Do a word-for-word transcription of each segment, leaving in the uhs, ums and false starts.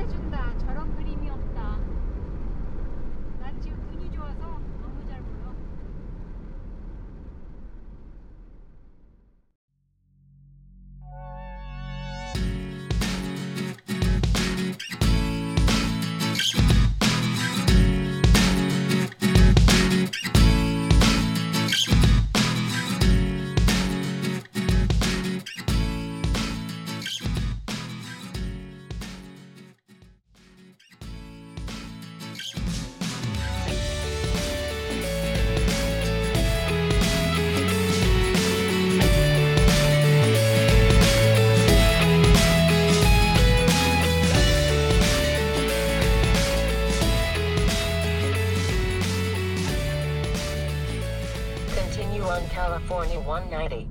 해준다. 저런 그림이 없다. 난 지금 눈이 좋아서 너무 잘 보여. Continue on California one ninety.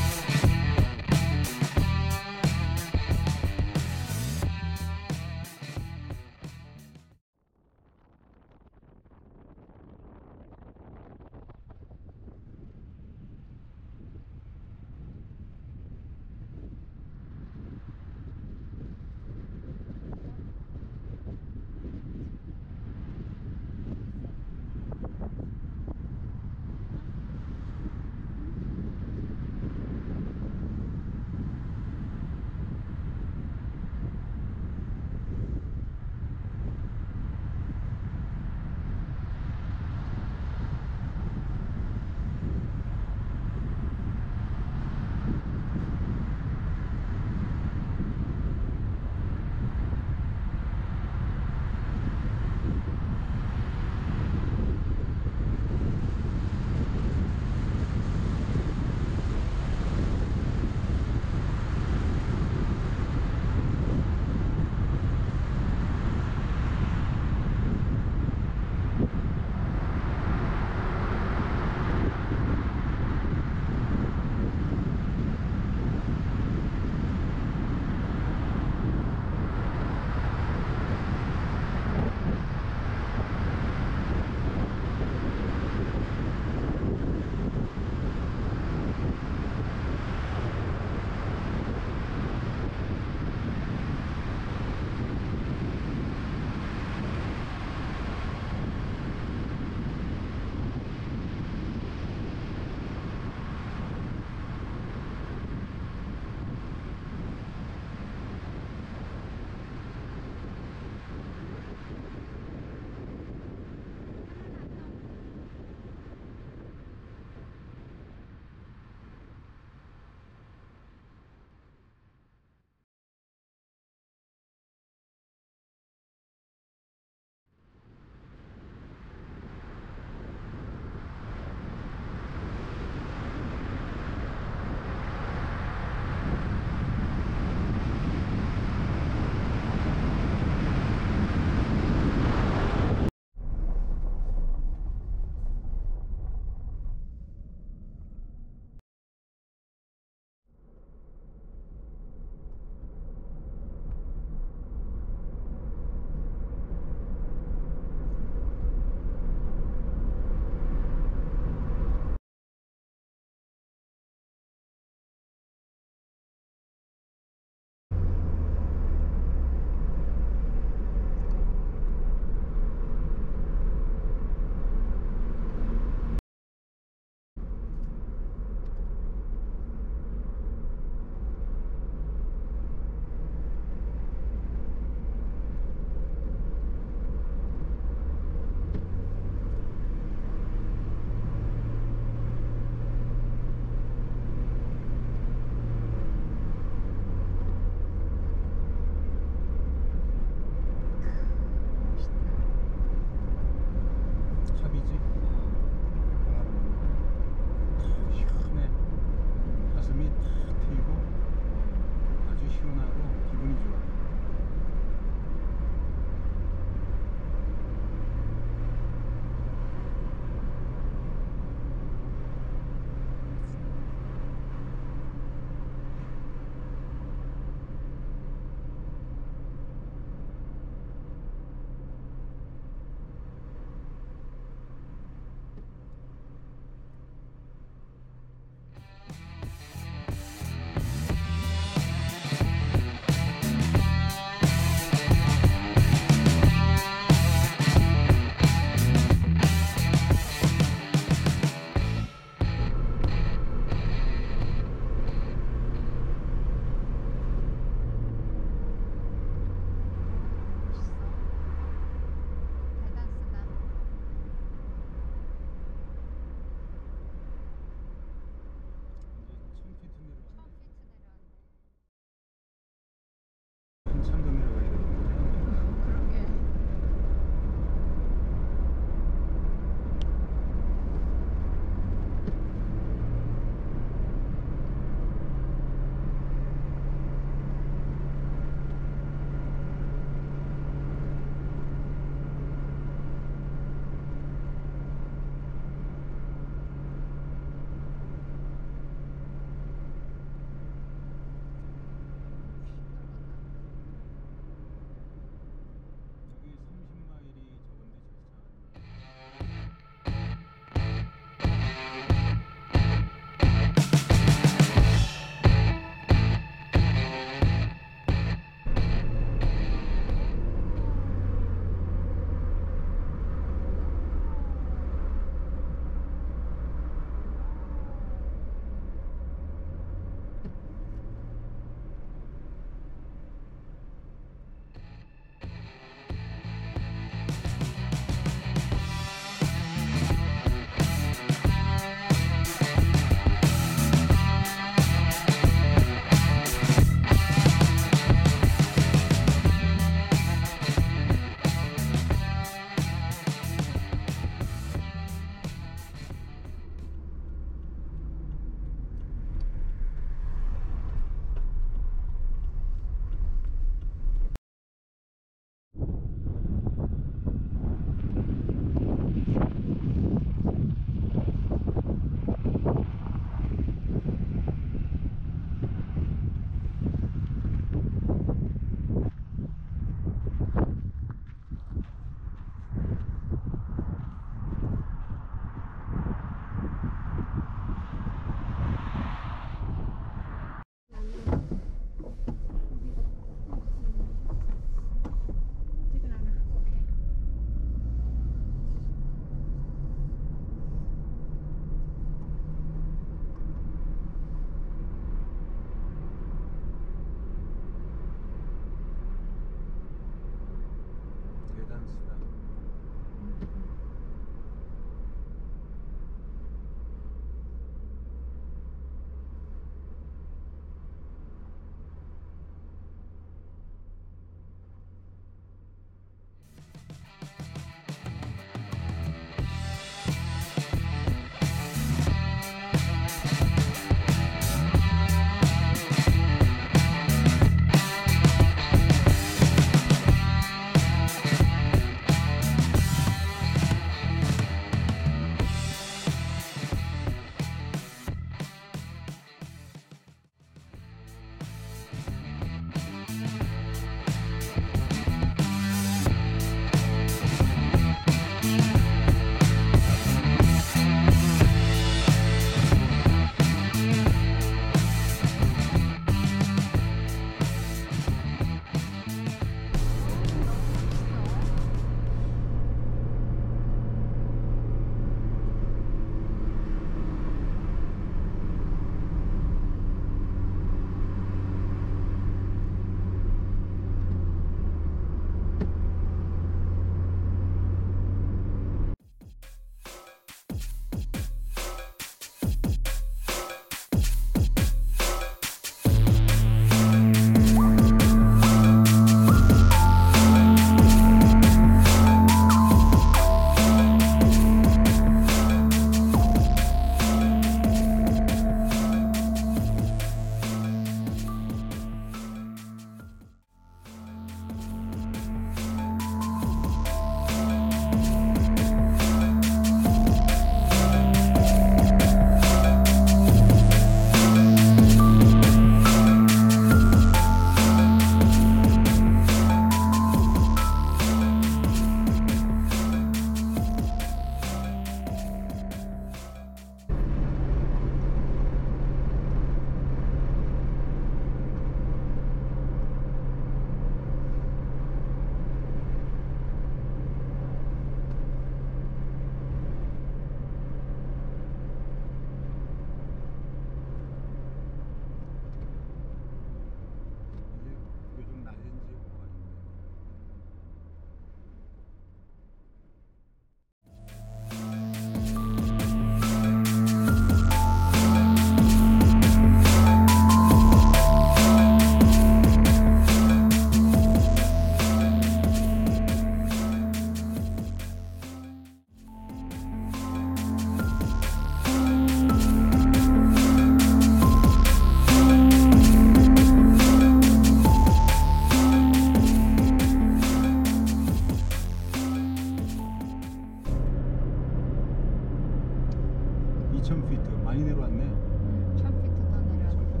이천 피트 많이 내려왔네. 천 피트 더 내려왔다.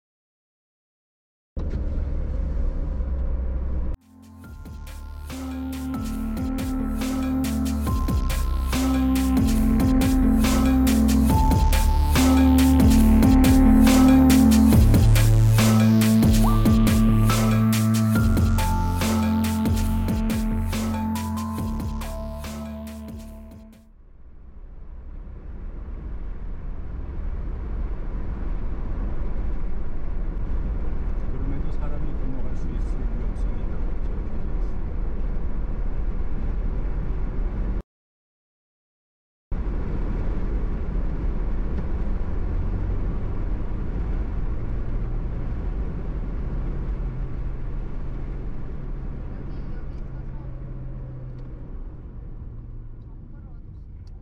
그럼에도 사람이 건너갈 수 있을 위험성이 있다고 적혀져 있어. 여기 여기 서서 정보를 얻을 수 있구나.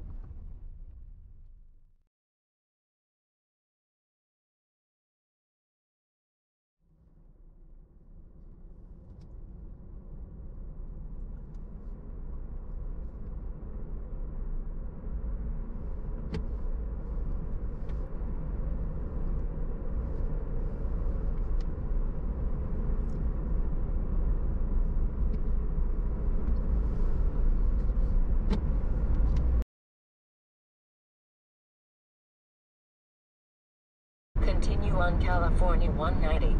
Continue on California one ninety.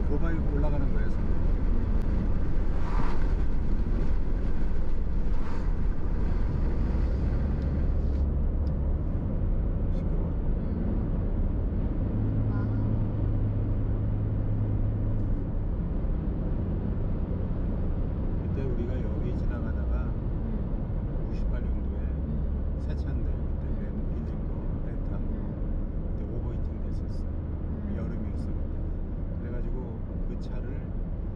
맨날 고바이 올라가는 거야. 산. 시끄러워. 그때 우리가 여기 지나가다가 구십팔 년도에 새 차인데 그때 맨 빌린 거 렌트한 거 그때 오버히팅 됐었어. 여름이었어 그때. 그래가지고 그 차를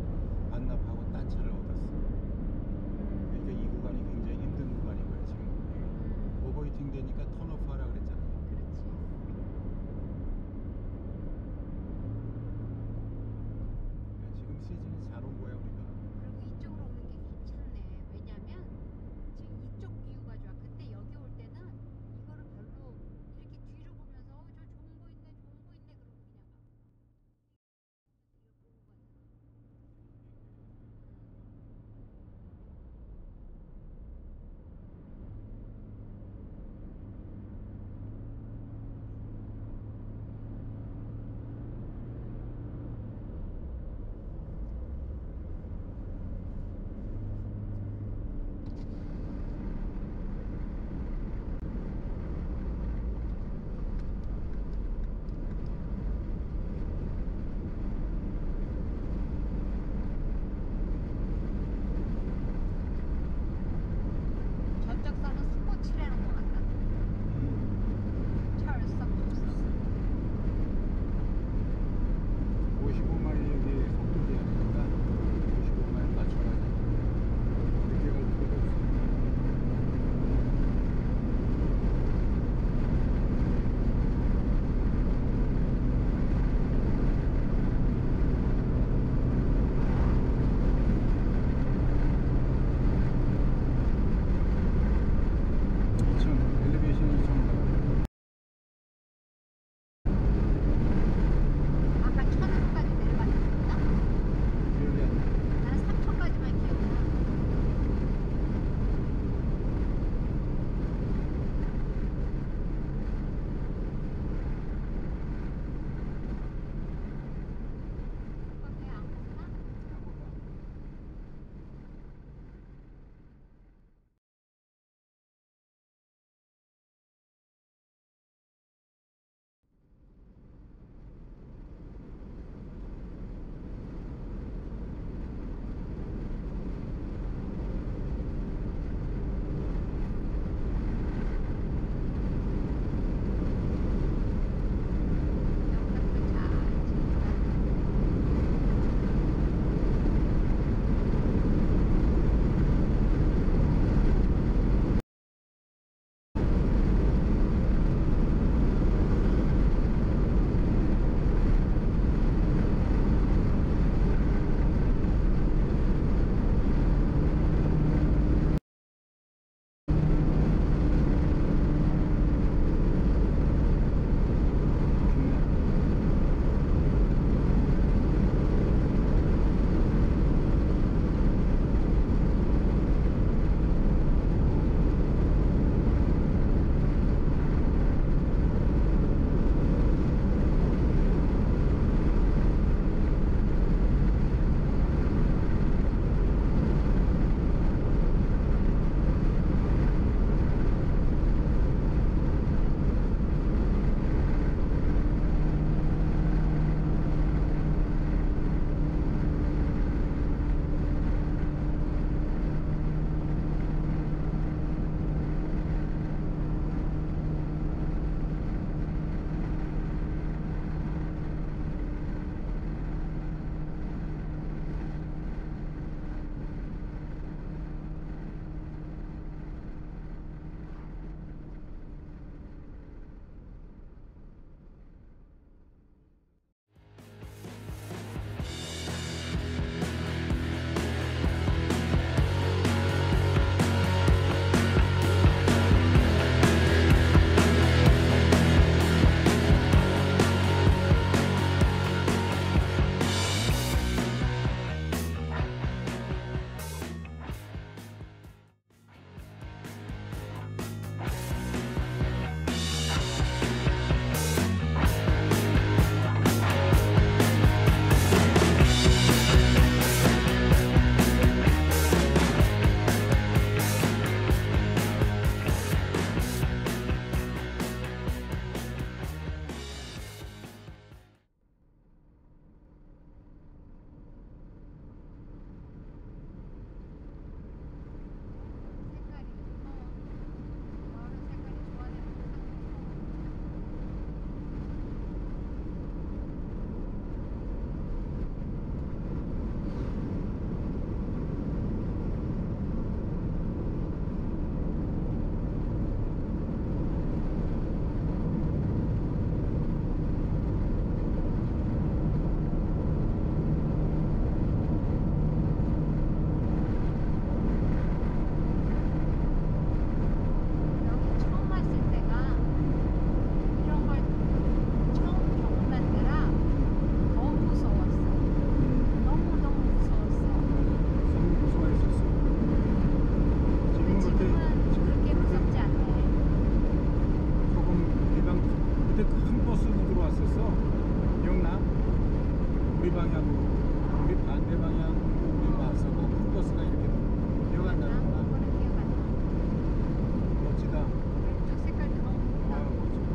방향으로 우리 반대 방향으로 우리 왔어도 큰 버스가 이렇게 기어간다는구나. 그거는 기억 안 나. 멋지다. 왼쪽 색깔도 너무 아, 예쁘다. 멋져, 멋져.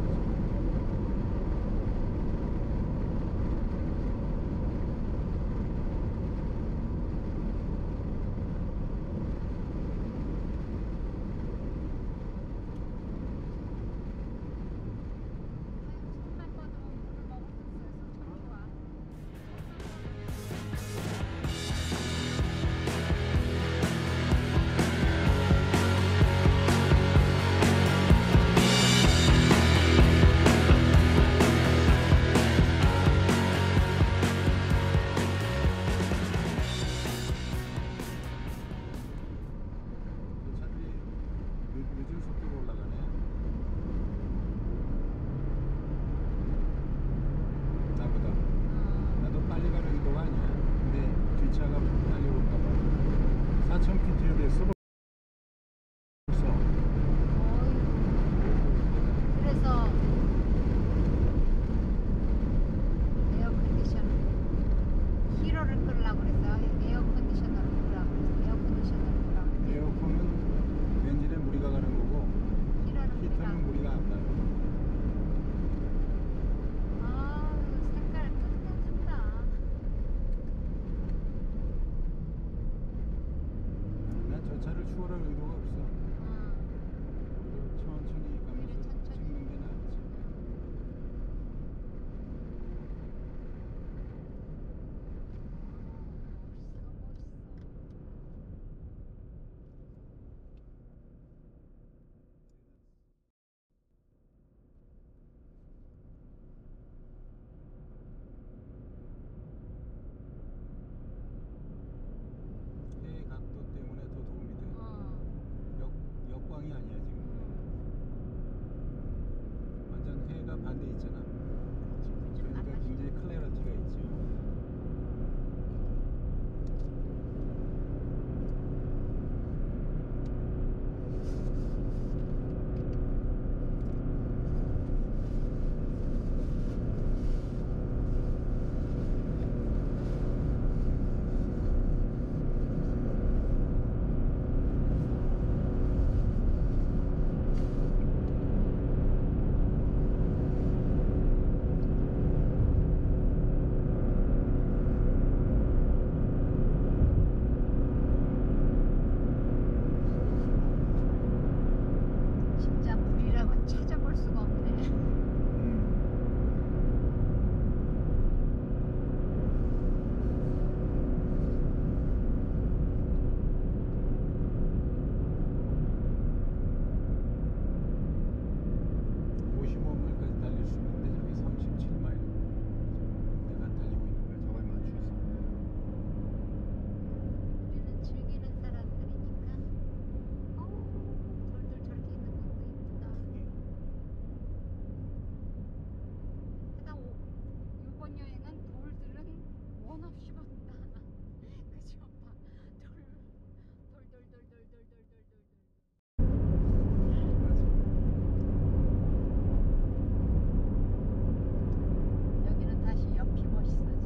손만 뻗으면 물을 먹었었어요. 손 좋아. 저 차들이 늦, 늦은 속도로 올라가네. 나보다. 어. 나도 빨리 가는 의도가 아니야. 근데 뒷차가 빨리 올까 봐. 사천 피트에 됐어 벌써. 어이. 그래서 에어 컨디션 히로를 끌려고 그래서 에어 컨디셔너를 끌라고 그래서 에어 컨디셔너를 끌라고 그래서 에어컨은 엔진에 무리가 가는 거고 히로는 우리가 히터는 무리가 안 가요. 아 색깔 탐탐탐다. 난 저 차를 추월할 의도가 없어. 어. 오히려 천천히 오히려 가면서 천천히. 찍는 게 낫지. 멋있어 멋있어. 해 각도 때문에 더 도움이 돼. 어. 역, 역광이 아니야 지금. 음. 완전 해가 반대 있잖아. 지금 좀 그러니까 나빠지. 굉장히 클래리티가 있지. 진짜 물이라고 찾아볼 수가 없네. 음. 오십오 마일까지 달릴 수 있는데 저기 삼십칠 마일 내가 달리고 있는 거야. 저걸 맞추어서. 우리는 즐기는 사람들이니까. 어우, 돌들 저렇게 있는 것도 이쁘다. 게다가 오, 이번 여행은 돌들은 원 없이 본다. 그죠, 오빠? 돌, 돌, 돌, 돌, 돌, 돌, 돌, 돌, 돌, 돌. 맞아. 여기는 다시 옆이 멋있어지네.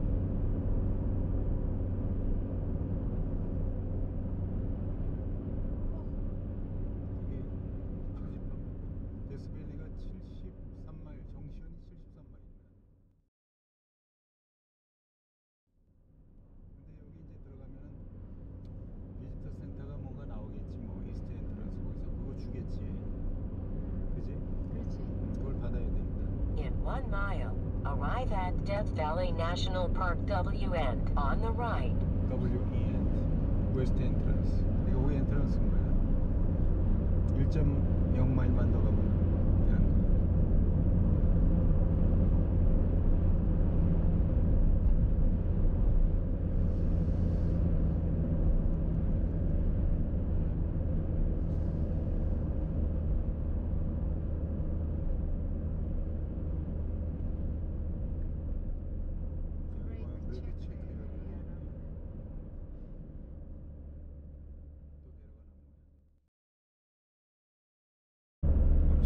되게 찝찝하고 데스밸리가 칠십삼 마일, 정시현이 칠십삼 마일이야. 근데 여기 이제 들어가면은 비지터 센터가 뭔가 나오겠지. 뭐 이스트 엔트런스 거기서 그거 주겠지. 그지? 그렇지. 그걸 받아야 돼 일단. In one mile, arrive at Death Valley National Park W and on the right. W E N 웨스트 엔트런스. 이거 왜 엔트런스인 거야? 일 점 영 마일만 더 가면 되는 거야. 브레이크 브레이크 체크 체크 해야 돼. 에리아라고. 또 내려가나 보네.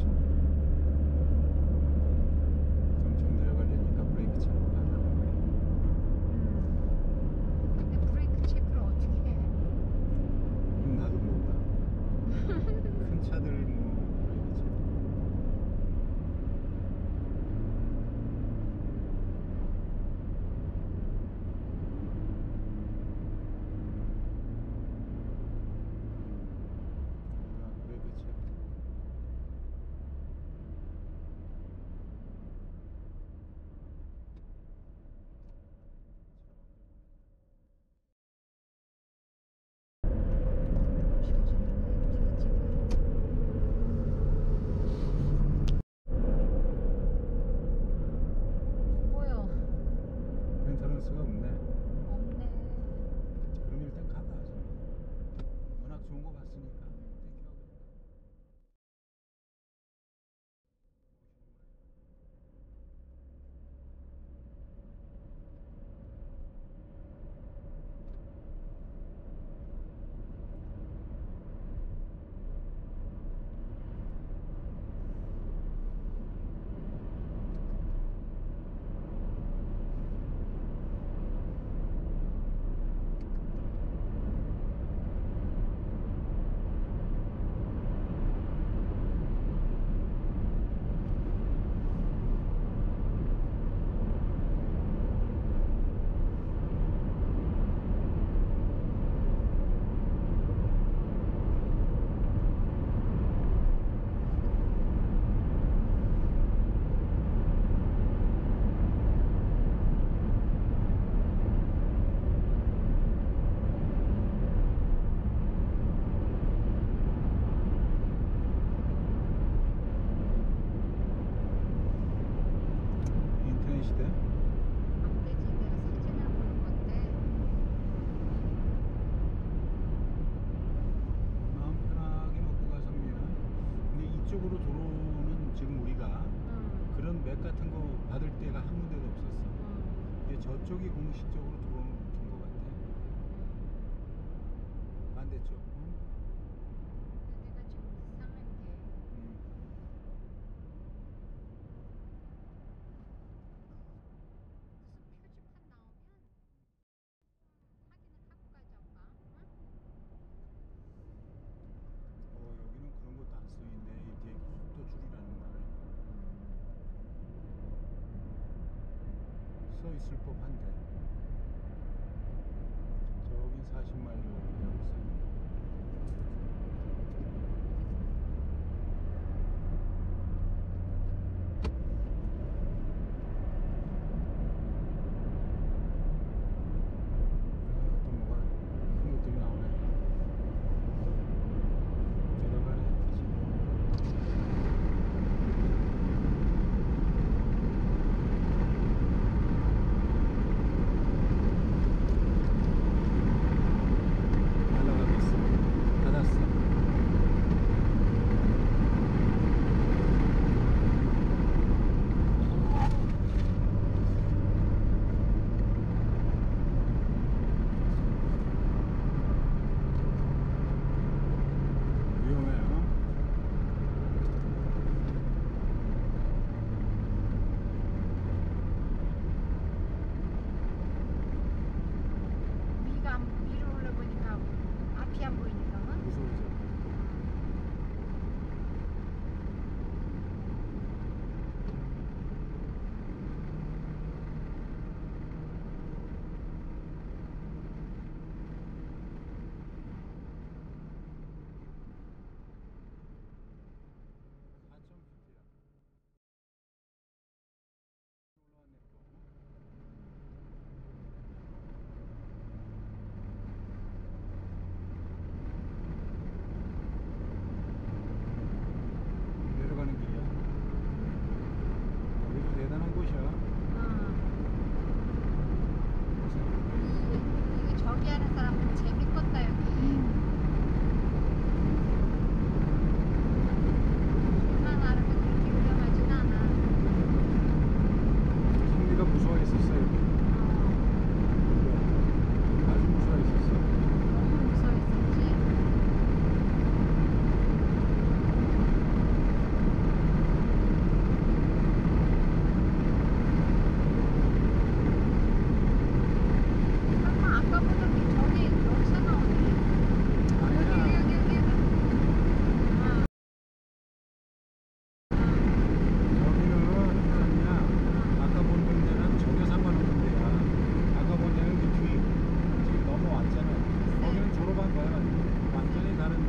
이쪽으로 들어오는 지금 우리가 응. 그런 맥 같은 거 받을 때가 한 군데도 없었어. 응. 근데 저쪽이 공식적으로 들어오는 것 같아. 반대쪽. 응? 근데 내가 지금 이상한 게 응. 무슨 표지판 나오면 확인을 하고 가자 오빠. 응? 어, 여기는 그런 것도 안 써있네. 이렇게 속도 줄이라는 말. 써 있을 법한데. 저긴 사십 마일이라고 써있네. 아, 또 뭐가 큰 것들이 나오네. 내려가네, 그치? 날라가고 있어. 닫았어. 위험해요. 위가 안- 위로 올라보니까 앞이 안 보이니까 응? 무서워져. 사 점 피트야. 올라왔네 또. 내려가는 길이야. 여기도 대단한 곳이야. 응. 이게 저기 하는 사람은 재밌겠다 여기. 길만 알아서 그렇게 위험하진 않아. 승리가 무서워했었어 여기. 아주 무서워했었어. 너무 무서웠었지. 설마 아까 보던 게 저기 여기서 나오네. 아니야. 여기 여기 여기 여기. 아. 여기는 아니야. 아까 본 데는 전혀 상관없는 데야. 아까 본 데는 그 뒤. 지금 넘어왔잖아. 거기는 졸업한 거야. 완전히 다른.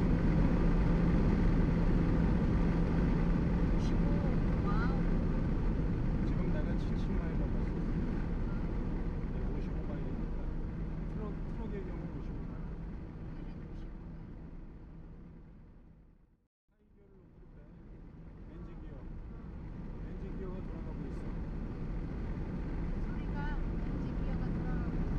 오십오. 와우. 지금 내가 칠십 마일 넘었어. 오십오 마일이니까. 트럭, 트럭의 경우 오십오 마일. 하이기어를 높일 때 엔진 기어. 엔진 기어가 돌아가고 있어. 소리가 엔진 기어가 돌아가고 있어.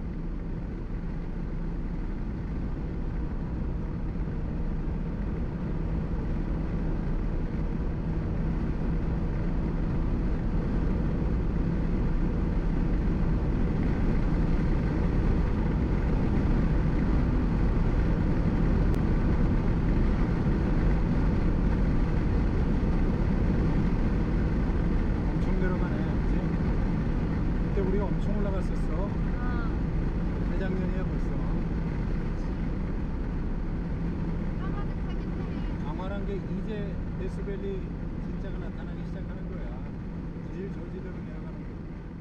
엄청 내려가네. 그치? 그때 우리가 엄청 올라갔었어. 아. 재작년이야 벌써. 까마득하긴 해. 강화란 게 이제 데스밸리 진짜가 나타나기 시작하는 거야. 질 저지대로 내려가는 거야.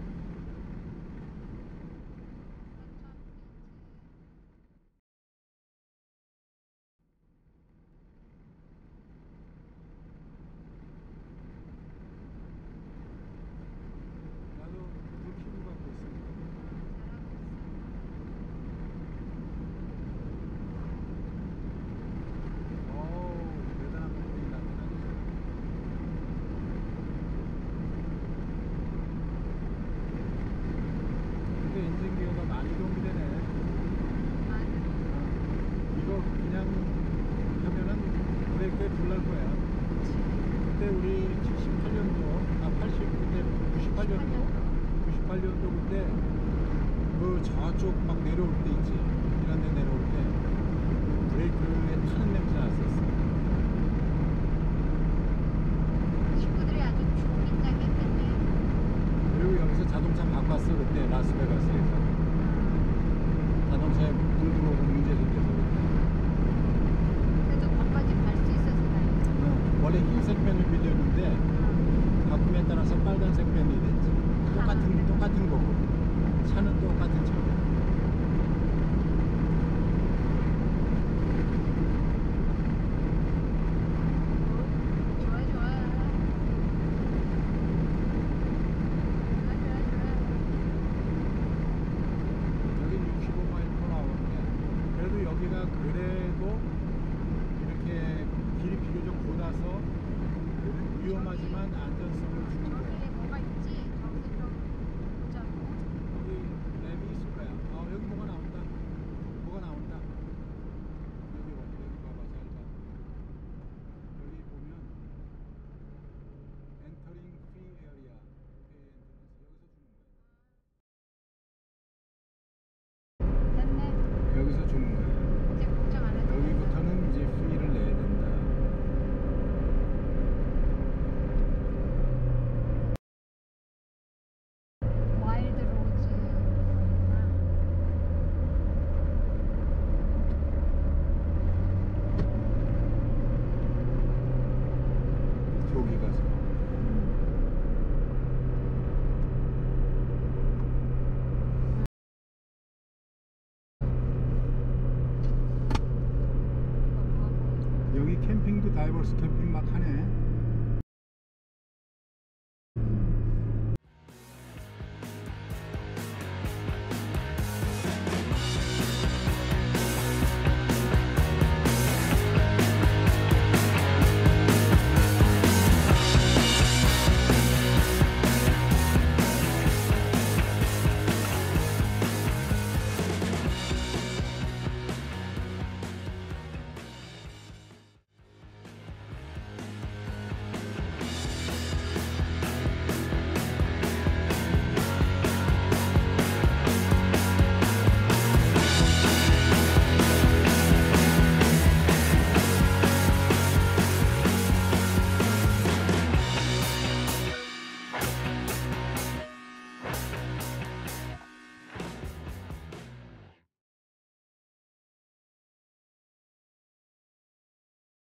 나도 그 피부 갖고 있어. 어우, 대단한 부분이 나타나기 시작해. 빨리 온다고 그때 그 저쪽 막 내려올 때 있지. 이런 데 내려올 때 브레이크에 타는 냄새 났었어. 친구들이 아주 초긴장했겠네. 그리고 여기서 자동차 바꿨어 그때 라스베가스에서. 자동차에 물 들어오고 문제 생겨서. 그래도 거기까지 갈 수 있어서 다행이다. 어, 원래 흰색 펜을 빌렸는데 바꿈에 따라서 빨간색 펜이 됐지. 똑같은 똑같은 거고 차는 똑같은 차. 좋아 좋아. 좋아 좋아 좋아. 여기 육십오 마일 퍼 나오는데 그래도 여기가 그래도 이렇게 길이 비교적 곧아서 위험하지만 안전성을 주는 거야. 저기에 뭐가 있지? 저기 좀 보자고. 여기 랩이 있을 거야. 아 여기 뭐가 나온다. 뭐가 나온다. 여기 와 여기 봐봐 잘 봐. 여기 보면 엔터링 프리 에어리아. 여기서 주는 거야. 됐네. 여기서 주는 거야. 이제 걱정 안 해도 돼. 여기부터는 이제 피를 내야 된다. 와일드 로즈. 저기 가서. 여기 캠핑도 다이버스 캠핑 막 하네.